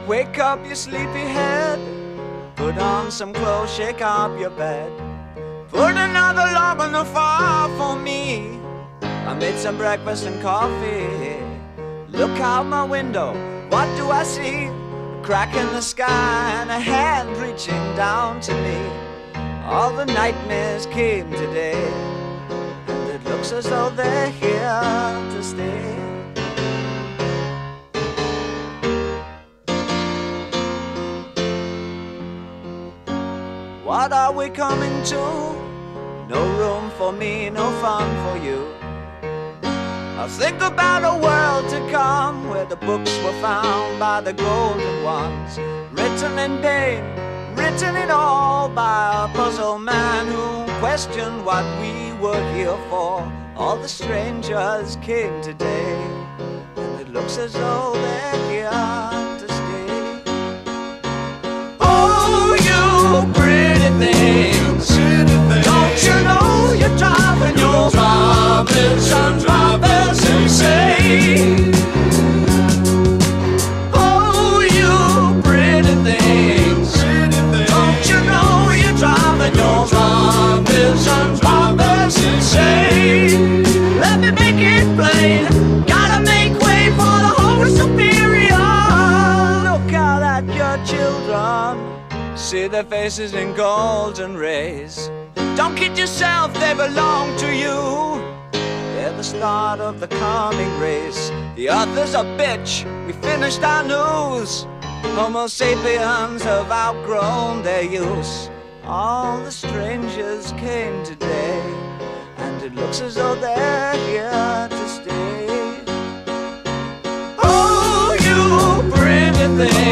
Wake up your sleepy head, put on some clothes, shake up your bed. Put another log on the fire for me. I made some breakfast and coffee. Look out my window, what do I see? A crack in the sky and a hand reaching down to me. All the nightmares came today, and it looks as though they're here to stay. What are we coming to? No room for me, no fun for you. I think about a world to come, where the books were found by the golden ones, written in pain, written in all by a puzzle man who questioned what we were here for. All the strangers came today, and it looks as though they're here to stay. Oh, you pretty things, don't you know you're driving your drivers insane? Oh, you pretty things, don't you know you're driving your drivers insane? Let me make it plain, gotta make way for the Holy Superior. Look out at your children, see their faces in golden rays. Don't kid yourself, they belong to you. They're the start of the coming race. The author's a bitch, we finished our news. Homo sapiens have outgrown their use. All the strangers came today, and it looks as though they're here to stay. Oh, you pretty thing,